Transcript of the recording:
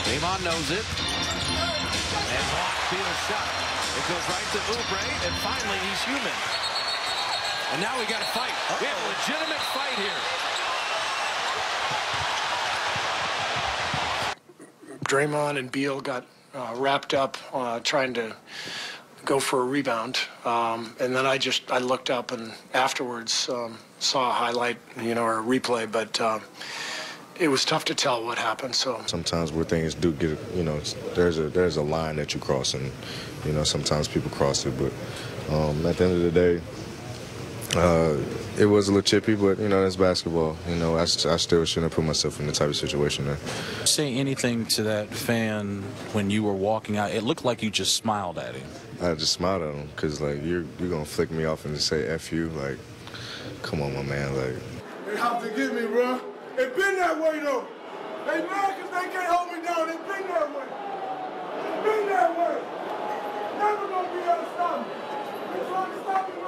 Draymond knows it. And blocked Beal's shot. It goes right to Oubre, and finally he's human. And now we got a fight. We have a legitimate fight here. Draymond and Beal got wrapped up trying to go for a rebound, and then I looked up and afterwards saw a highlight, or a replay, but it was tough to tell what happened. So sometimes where things do get, there's a line that you cross, and sometimes people cross it, but at the end of the day, it was a little chippy, but that's basketball. I still shouldn't put myself in the type of situation there. Say anything to that fan when you were walking out? It looked like you just smiled at him. I just smiled at him because you're gonna flick me off and just say F you, come on, my man, They have to get me, bro. It been that way though. They mad because they can't hold me down. It been that way. It been that way. Never gonna be able to stop me. They trying to stop me.